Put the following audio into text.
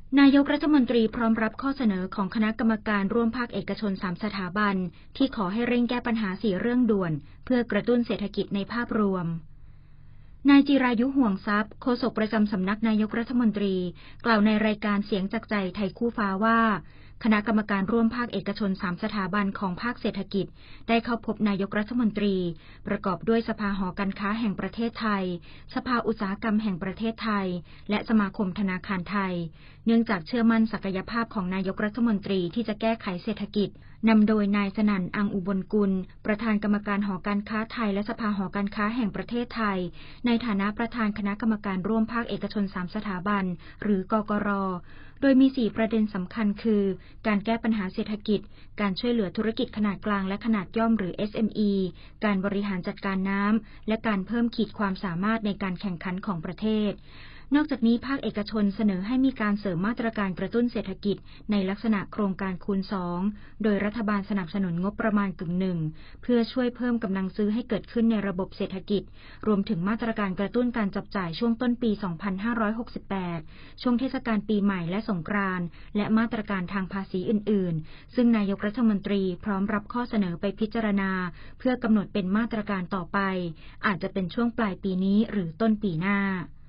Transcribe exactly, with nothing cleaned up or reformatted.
นายกรัฐมนตรีพร้อมรับข้อเสนอของคณะกรรมการร่วมภาคเอกชนสามสถาบันที่ขอให้เร่งแก้ปัญหาสี่เรื่องด่วนเพื่อกระตุ้นเศรษฐกิจในภาพรวมนายจิรายุห่วงทรัพย์โฆษกประจำสำนักนายกรัฐมนตรีกล่าวในรายการเสียงจากใจไทยคู่ฟ้าว่าคณะกรรมการร่วมภาคเอกชนสามสถาบันของภาคเศรษฐกิจได้เข้าพบนายกรัฐมนตรีประกอบด้วยสภาหอการค้าแห่งประเทศไทยสภาอุตสาหกรรมแห่งประเทศไทยและสมาคมธนาคารไทยเนื่องจากเชื่อมั่นศักยภาพของนายกรัฐมนตรีที่จะแก้ไขเศรษฐกิจนำโดยนายสนั่นอังอุบลกุลประธานกรรมการหอการค้าไทยและสภาหอการค้าแห่งประเทศไทยในฐานะประธานคณะกรรมการร่วมภาคเอกชนสามสถาบันหรือกกร.โดยมีสี่ประเด็นสำคัญคือการแก้ปัญหาเศรษฐกิจการช่วยเหลือธุรกิจขนาดกลางและขนาดย่อมหรือ เอส เอ็ม อี การบริหารจัดการน้ำและการเพิ่มขีดความสามารถในการแข่งขันของประเทศนอกจากนี้ภาคเอกชนเสนอให้มีการเสริมมาตรการกระตุ้นเศรษฐกิจในลักษณะโครงการคูณสองโดยรัฐบาลสนับสนุนงบประมาณกึ่งหนึ่งเพื่อช่วยเพิ่มกำลังซื้อให้เกิดขึ้นในระบบเศรษฐกิจรวมถึงมาตรการกระตุ้นการจับจ่ายช่วงต้นปี สองพันห้าร้อยหกสิบแปด ช่วงเทศกาลปีใหม่และสงกรานต์และมาตรการทางภาษีอื่นๆซึ่งนายกรัฐมนตรีพร้อมรับข้อเสนอไปพิจารณาเพื่อกำหนดเป็นมาตรการต่อไปอาจจะเป็นช่วงปลายปีนี้หรือต้นปีหน้า